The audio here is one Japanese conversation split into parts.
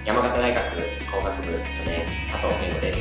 山形大学工学部4年佐藤健吾です。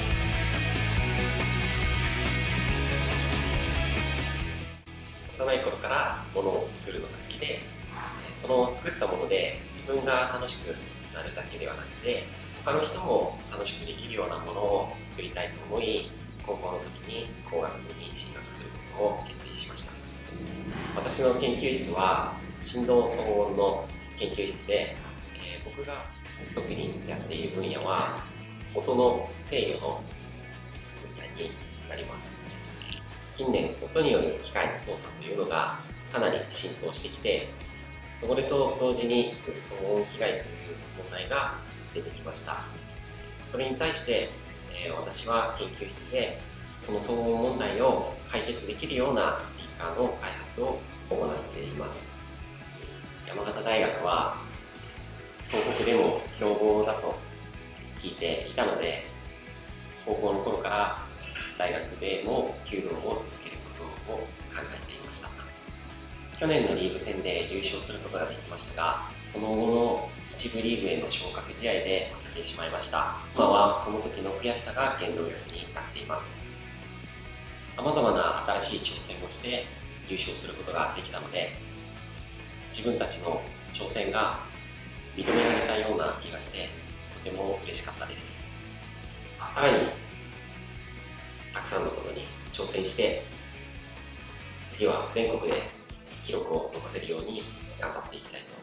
幼い頃から物を作るのが好きで、その作ったもので自分が楽しくなるだけではなくて、他の人も楽しくできるようなものを作りたいと思い、高校の時に工学部に進学することを決意しました。私の研究室は振動騒音の研究室で、僕が特にやっている分野は音の制御の分野になります。近年、音による機械の操作というのがかなり浸透してきて、それと同時に騒音被害という問題が出てきました。それに対して、私は研究室でその騒音問題を解決できるようなスピーカーの開発を行っています。山形大学は東北でも強豪だと聞いていたので、高校の頃から大学でも弓道を続けることを考えていました。去年のリーグ戦で優勝することができましたが、その後の一部リーグへの昇格試合で負けてしまいました。今はその時の悔しさが原動力になっています。さまざまな新しい挑戦をして優勝することができたので、自分たちの挑戦が認められたような気がしてとても嬉しかったです。さらにたくさんのことに挑戦して、次は全国で記録を残せるように頑張っていきたいと